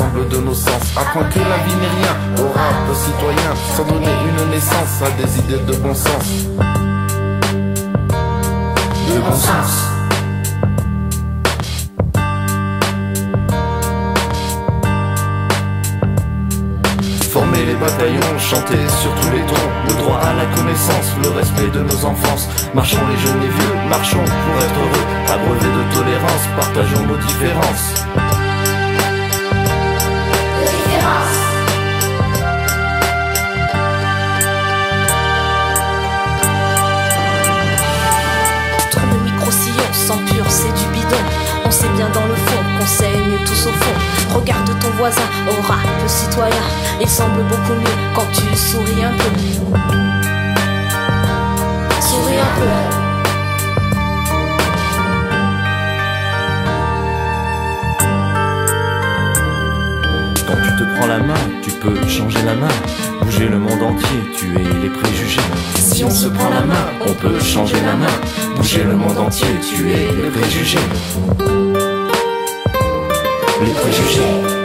l'ensemble de nos sens. Apprends que la vie n'est rien au rap citoyen, sans donner une naissance à des idées de bon sens. De bon sens. Former les bataillons, chanter sur tous les tons, le droit à la connaissance, le respect de nos enfances. Marchons les jeunes et vieux, marchons pour être heureux, abreuver de tolérance, partageons nos différences. Tourne le micro-sillon, sans pur, c'est du bidon. On sait bien dans le fond qu'on saigne tous au fond. Regarde ton voisin, au rap citoyen, il semble beaucoup mieux quand tu souris un peu. Souris un peu. Quand tu te prends la main, tu peux changer la main, bouger le monde entier, tuer les préjugés. Si on se prend la main, on peut changer la main, bouger le monde entier, tuer les préjugés. Les préjugés.